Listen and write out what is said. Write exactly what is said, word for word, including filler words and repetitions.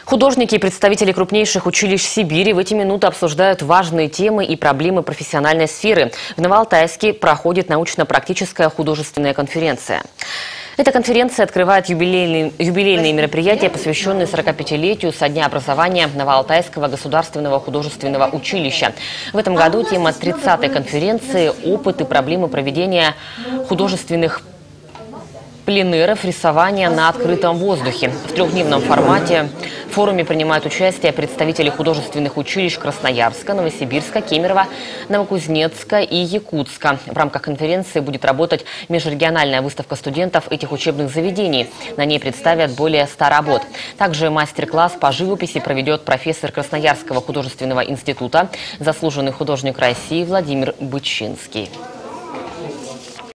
Художники и представители крупнейших училищ Сибири в эти минуты обсуждают важные темы и проблемы профессиональной сферы. В Новоалтайске проходит научно-практическая художественная конференция. Эта конференция открывает юбилейные, юбилейные мероприятия, посвященные сорокапятилетию со дня образования Новоалтайского государственного художественного училища. В этом году тема тридцатой конференции – опыт и проблемы проведения художественных пленэров рисования на открытом воздухе. В трехдневном формате в форуме принимают участие представители художественных училищ Красноярска, Новосибирска, Кемерово, Новокузнецка и Якутска. В рамках конференции будет работать межрегиональная выставка студентов этих учебных заведений. На ней представят более ста работ. Также мастер-класс по живописи проведет профессор Красноярского художественного института, заслуженный художник России Владимир Бычинский.